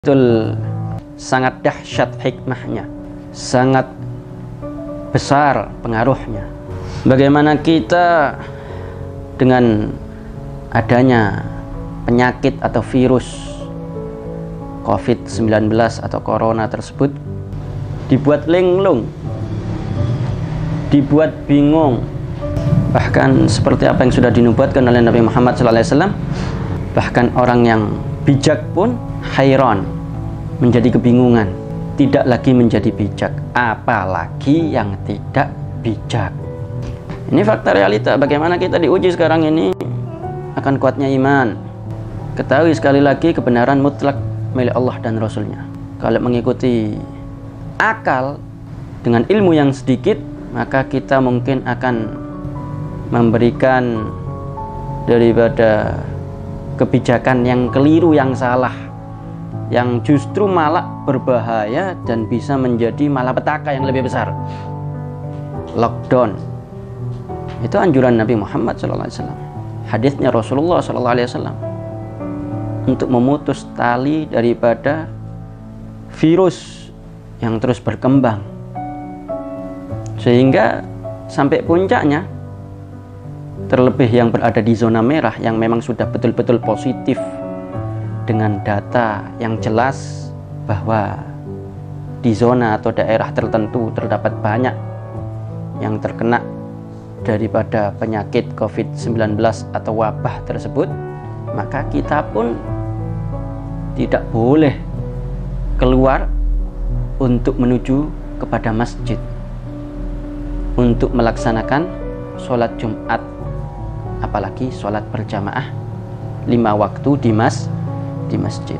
Betul, sangat dahsyat hikmahnya, sangat besar pengaruhnya. Bagaimana kita dengan adanya penyakit atau virus COVID-19 atau corona tersebut dibuat linglung, dibuat bingung, bahkan seperti apa yang sudah dinubuatkan oleh Nabi Muhammad SAW. Bahkan orang yang bijak pun hayran, menjadi kebingungan, tidak lagi menjadi bijak, apalagi yang tidak bijak. Ini fakta realita. Bagaimana kita diuji sekarang ini akan kuatnya iman. Ketahui sekali lagi kebenaran mutlak milik Allah dan Rasulnya. Kalau mengikuti akal dengan ilmu yang sedikit, maka kita mungkin akan memberikan daripada kebijakan yang keliru, yang salah, yang justru malah berbahaya dan bisa menjadi malapetaka yang lebih besar. Lockdown itu anjuran Nabi Muhammad SAW, hadisnya Rasulullah SAW, untuk memutus tali daripada virus yang terus berkembang, sehingga sampai puncaknya, terlebih yang berada di zona merah, yang memang sudah betul-betul positif dengan data yang jelas bahwa di zona atau daerah tertentu terdapat banyak yang terkena daripada penyakit COVID-19 atau wabah tersebut, maka kita pun tidak boleh keluar untuk menuju kepada masjid untuk melaksanakan sholat Jumat, apalagi sholat berjamaah 5 waktu di masjid.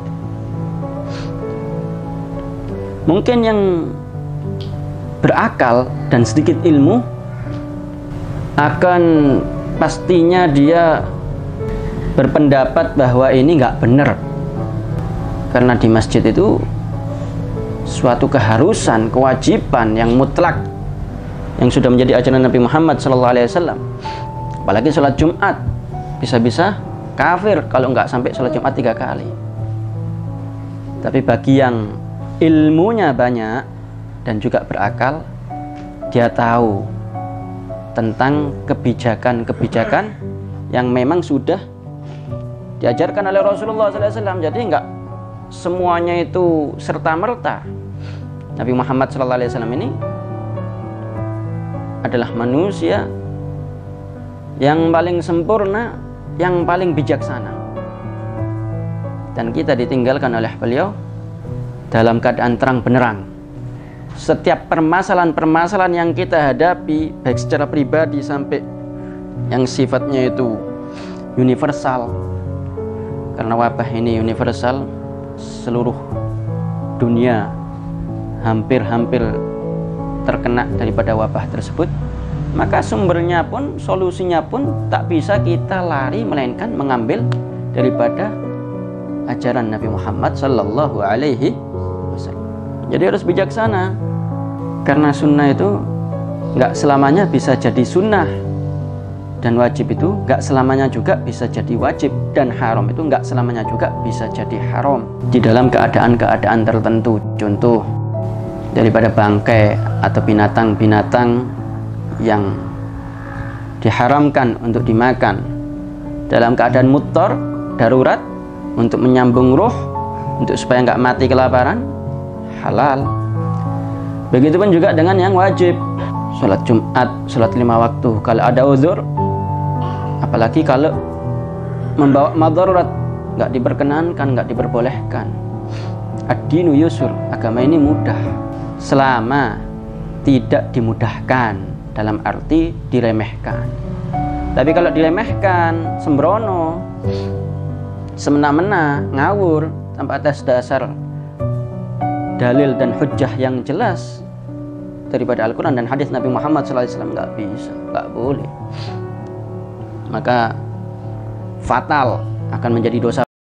Mungkin yang berakal dan sedikit ilmu akan pastinya dia berpendapat bahwa ini nggak benar, karena di masjid itu suatu keharusan, kewajiban yang mutlak yang sudah menjadi ajaran Nabi Muhammad SAW. Apalagi sholat Jumat, bisa-bisa kafir kalau nggak sampai sholat Jumat 3 kali. Tapi bagi yang ilmunya banyak dan juga berakal, dia tahu tentang kebijakan-kebijakan yang memang sudah diajarkan oleh Rasulullah SAW. Jadi nggak semuanya itu serta-merta. Nabi Muhammad SAW ini adalah manusia yang paling sempurna, yang paling bijaksana, dan kita ditinggalkan oleh beliau dalam keadaan terang benderang. Setiap permasalahan-permasalahan yang kita hadapi, baik secara pribadi sampai yang sifatnya itu universal, karena wabah ini universal, seluruh dunia hampir-hampir terkena daripada wabah tersebut, maka sumbernya pun, solusinya pun tak bisa kita lari, melainkan mengambil daripada ajaran Nabi Muhammad Sallallahu Alaihi Wasallam. Jadi harus bijaksana, karena sunnah itu nggak selamanya bisa jadi sunnah, dan wajib itu nggak selamanya juga bisa jadi wajib, dan haram itu nggak selamanya juga bisa jadi haram di dalam keadaan-keadaan tertentu. Contoh daripada bangkai atau binatang-binatang yang diharamkan untuk dimakan dalam keadaan muttor, darurat, untuk menyambung ruh, untuk supaya nggak mati kelaparan, halal. Begitupun juga dengan yang wajib, sholat Jumat, sholat 5 waktu kalau ada uzur, apalagi kalau membawa madarurat, nggak diperkenankan, nggak diperbolehkan. Ad-dinu yusur, agama ini mudah, selama tidak dimudahkan dalam arti diremehkan. Tapi kalau diremehkan, sembrono, semena-mena, ngawur, tanpa atas dasar dalil dan hujjah yang jelas daripada Al-Quran dan hadis Nabi Muhammad SAW, nggak bisa, nggak boleh. Maka fatal, akan menjadi dosa